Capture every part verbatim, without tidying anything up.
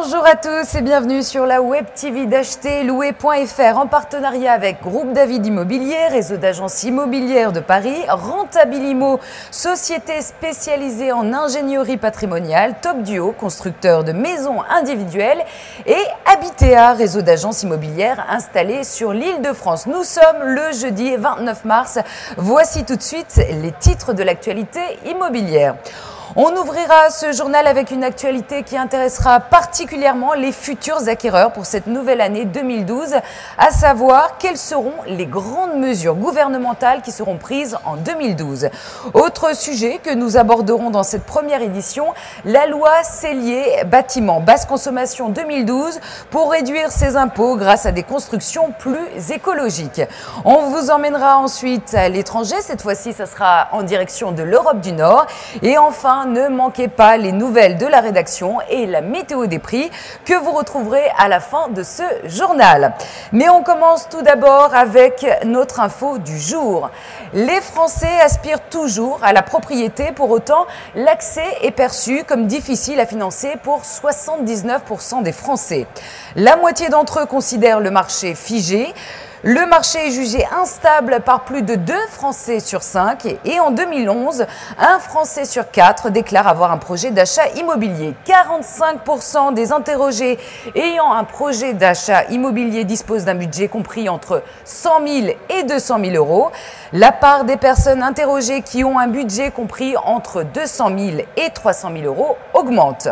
Bonjour à tous et bienvenue sur la web T V d'acheter louer point F R en partenariat avec Groupe David Immobilier, réseau d'agences immobilières de Paris, Rentabilimo, société spécialisée en ingénierie patrimoniale, Top Duo, constructeur de maisons individuelles et Habitea, réseau d'agences immobilières installées sur l'Île-de-France. Nous sommes le jeudi vingt-neuf mars. Voici tout de suite les titres de l'actualité immobilière. On ouvrira ce journal avec une actualité qui intéressera particulièrement les futurs acquéreurs pour cette nouvelle année deux mille douze, à savoir quelles seront les grandes mesures gouvernementales qui seront prises en deux mille douze. Autre sujet que nous aborderons dans cette première édition, la loi Sellier bâtiment basse consommation deux mille douze pour réduire ses impôts grâce à des constructions plus écologiques. On vous emmènera ensuite à l'étranger, cette fois-ci ça sera en direction de l'Europe du Nord. Et enfin, ne manquez pas les nouvelles de la rédaction et la météo des prix que vous retrouverez à la fin de ce journal. Mais on commence tout d'abord avec notre info du jour. Les Français aspirent toujours à la propriété, pour autant l'accès est perçu comme difficile à financer pour soixante-dix-neuf pour cent des Français. La moitié d'entre eux considèrent le marché figé. Le marché est jugé instable par plus de deux Français sur cinq et en deux mille onze, un Français sur quatre déclare avoir un projet d'achat immobilier. quarante-cinq pour cent des interrogés ayant un projet d'achat immobilier disposent d'un budget compris entre cent mille et deux cent mille euros. La part des personnes interrogées qui ont un budget compris entre deux cent mille et trois cent mille euros augmente.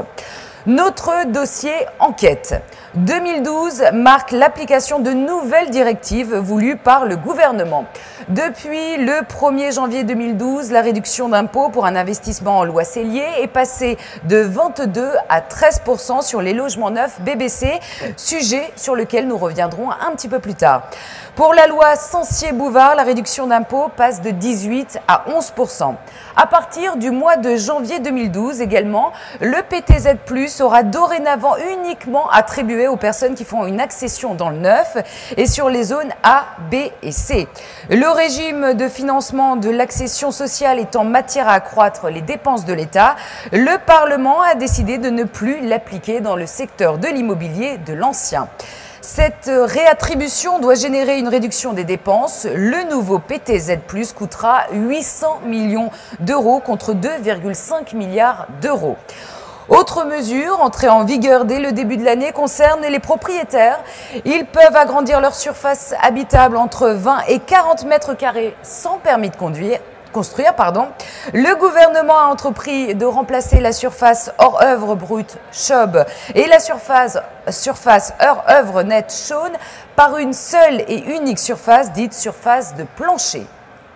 Notre dossier enquête. deux mille douze marque l'application de nouvelles directives voulues par le gouvernement. Depuis le premier janvier deux mille douze, la réduction d'impôt pour un investissement en loi Sellier est passée de vingt-deux à treize pour cent sur les logements neufs B B C, sujet sur lequel nous reviendrons un petit peu plus tard. Pour la loi Censier-Bouvard, la réduction d'impôt passe de dix-huit à onze pour cent. À partir du mois de janvier deux mille douze également, le P T Z plus, sera dorénavant uniquement attribué aux personnes qui font une accession dans le neuf et sur les zones A, B et C. Le régime de financement de l'accession sociale étant matière à accroître les dépenses de l'État, le Parlement a décidé de ne plus l'appliquer dans le secteur de l'immobilier de l'ancien. Cette réattribution doit générer une réduction des dépenses. Le nouveau P T Z plus, coûtera huit cents millions d'euros contre deux virgule cinq milliards d'euros. Autre mesure, entrée en vigueur dès le début de l'année, concerne les propriétaires. Ils peuvent agrandir leur surface habitable entre vingt et quarante mètres carrés sans permis de conduire. Construire, pardon. Le gouvernement a entrepris de remplacer la surface hors œuvre brute C H O B et la surface, surface hors œuvre nette C H O N par une seule et unique surface dite surface de plancher.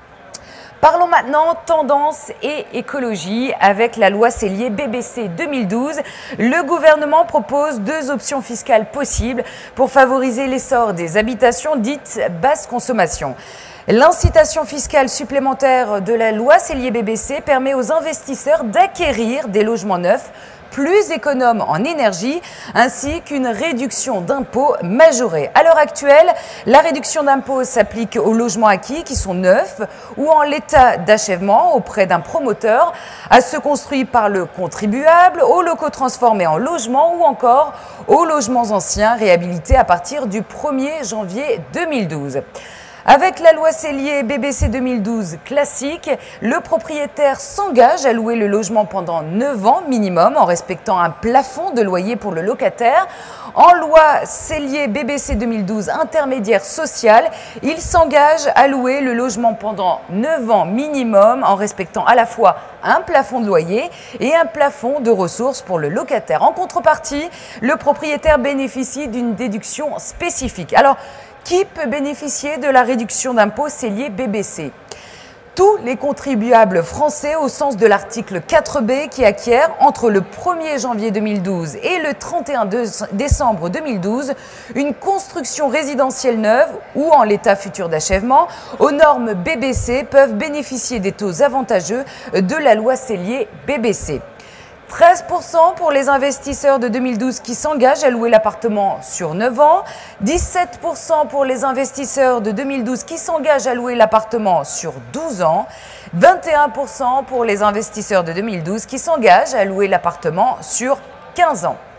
Parlons maintenant tendance et écologie. Avec la loi Sellier B B C deux mille douze, le gouvernement propose deux options fiscales possibles pour favoriser l'essor des habitations dites basse consommation. L'incitation fiscale supplémentaire de la loi Sellier B B C permet aux investisseurs d'acquérir des logements neufs plus économes en énergie, ainsi qu'une réduction d'impôts majorée. À l'heure actuelle, la réduction d'impôts s'applique aux logements acquis qui sont neufs ou en l'état d'achèvement auprès d'un promoteur, à ceux construits par le contribuable, aux locaux transformés en logements ou encore aux logements anciens réhabilités à partir du premier janvier deux mille douze. Avec la loi Sellier B B C deux mille douze classique, le propriétaire s'engage à louer le logement pendant neuf ans minimum en respectant un plafond de loyer pour le locataire. En loi Sellier B B C deux mille douze intermédiaire social, il s'engage à louer le logement pendant neuf ans minimum en respectant à la fois un plafond de loyer et un plafond de ressources pour le locataire. En contrepartie, le propriétaire bénéficie d'une déduction spécifique. Alors, qui peut bénéficier de la réduction d'impôt Sellier B B C? Tous les contribuables français au sens de l'article quatre B qui acquièrent entre le premier janvier deux mille douze et le trente et un décembre deux mille douze une construction résidentielle neuve ou en l'état futur d'achèvement aux normes B B C peuvent bénéficier des taux avantageux de la loi Sellier B B C. treize pour cent pour les investisseurs de deux mille douze qui s'engagent à louer l'appartement sur neuf ans, dix-sept pour cent pour les investisseurs de deux mille douze qui s'engagent à louer l'appartement sur douze ans, vingt et un pour cent pour les investisseurs de deux mille douze qui s'engagent à louer l'appartement sur quinze ans.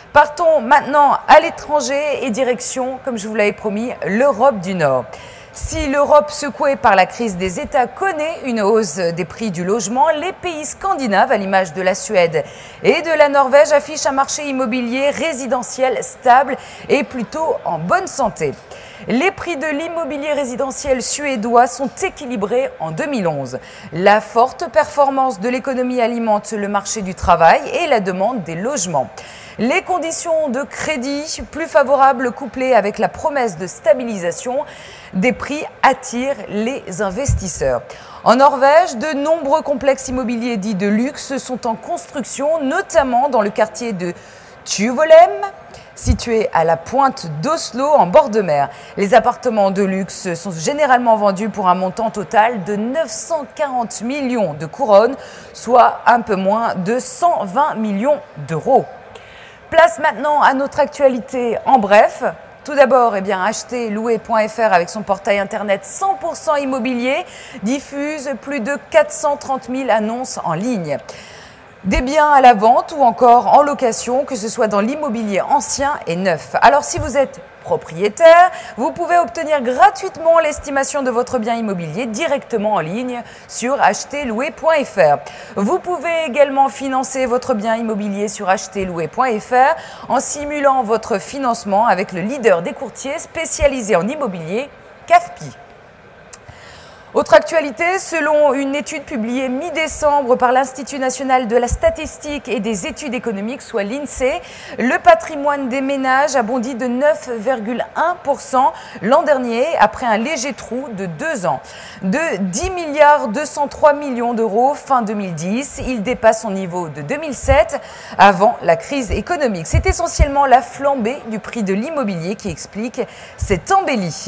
Partons maintenant à l'étranger et direction, comme je vous l'avais promis, l'Europe du Nord. Si l'Europe secouée par la crise des États connaît une hausse des prix du logement, les pays scandinaves, à l'image de la Suède et de la Norvège, affichent un marché immobilier résidentiel stable et plutôt en bonne santé. Les prix de l'immobilier résidentiel suédois sont équilibrés en deux mille onze. La forte performance de l'économie alimente le marché du travail et la demande des logements. Les conditions de crédit plus favorables couplées avec la promesse de stabilisation des prix attirent les investisseurs. En Norvège, de nombreux complexes immobiliers dits de luxe sont en construction, notamment dans le quartier de Tjuvolem, situé à la pointe d'Oslo en bord de mer. Les appartements de luxe sont généralement vendus pour un montant total de neuf cent quarante millions de couronnes, soit un peu moins de cent vingt millions d'euros. Place maintenant à notre actualité en bref. Tout d'abord, eh bien, acheter louer point F R avec son portail internet cent pour cent immobilier diffuse plus de quatre cent trente mille annonces en ligne. Des biens à la vente ou encore en location, que ce soit dans l'immobilier ancien et neuf. Alors si vous êtes propriétaire, vous pouvez obtenir gratuitement l'estimation de votre bien immobilier directement en ligne sur acheter louer point F R. Vous pouvez également financer votre bien immobilier sur acheter louer point F R en simulant votre financement avec le leader des courtiers spécialisé en immobilier, C A F P I. Autre actualité, selon une étude publiée mi-décembre par l'Institut national de la statistique et des études économiques, soit l'INSEE, le patrimoine des ménages a bondi de neuf virgule un pour cent l'an dernier, après un léger trou de deux ans. De dix milliards deux cent trois millions d'euros fin deux mille dix, il dépasse son niveau de deux mille sept, avant la crise économique. C'est essentiellement la flambée du prix de l'immobilier qui explique cette embellie.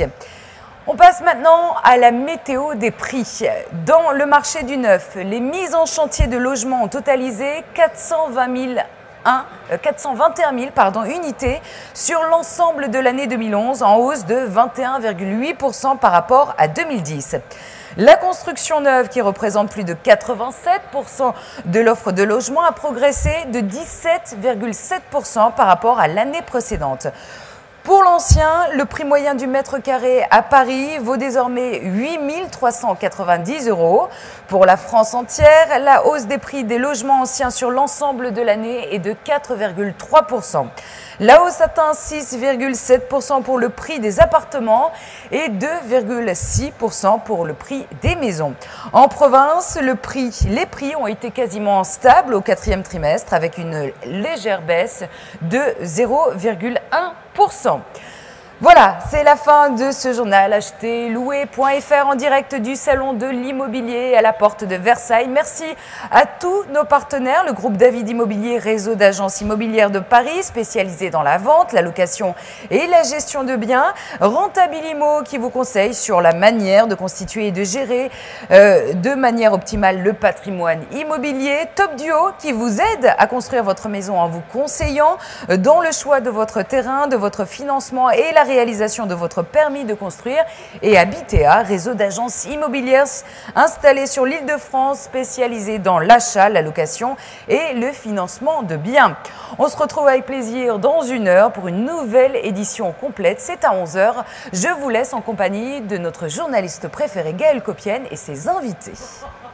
On passe maintenant à la météo des prix. Dans le marché du neuf, les mises en chantier de logements ont totalisé quatre cent vingt mille quatre cent vingt et un mille pardon, unités sur l'ensemble de l'année deux mille onze, en hausse de vingt et un virgule huit pour cent par rapport à deux mille dix. La construction neuve, qui représente plus de quatre-vingt-sept pour cent de l'offre de logement, a progressé de dix-sept virgule sept pour cent par rapport à l'année précédente. Pour l'ancien, le prix moyen du mètre carré à Paris vaut désormais huit mille trois cent quatre-vingt-dix euros. Pour la France entière, la hausse des prix des logements anciens sur l'ensemble de l'année est de quatre virgule trois pour cent. La hausse atteint six virgule sept pour cent pour le prix des appartements et deux virgule six pour cent pour le prix des maisons. En province, le prix, les prix ont été quasiment stables au quatrième trimestre avec une légère baisse de zéro virgule un pour cent. Voilà, c'est la fin de ce journal acheter louer point F R en direct du salon de l'immobilier à la porte de Versailles. Merci à tous nos partenaires, le groupe David Immobilier, réseau d'agences immobilières de Paris spécialisé dans la vente, la location et la gestion de biens, Rentabilimo qui vous conseille sur la manière de constituer et de gérer euh, de manière optimale le patrimoine immobilier, Top Duo qui vous aide à construire votre maison en vous conseillant dans le choix de votre terrain, de votre financement et la réalisation de votre permis de construire, et Habitea, réseau d'agences immobilières installées sur l'Île-de-France, spécialisé dans l'achat, la location et le financement de biens. On se retrouve avec plaisir dans une heure pour une nouvelle édition complète. C'est à onze heures. Je vous laisse en compagnie de notre journaliste préféré Gaël Copienne et ses invités.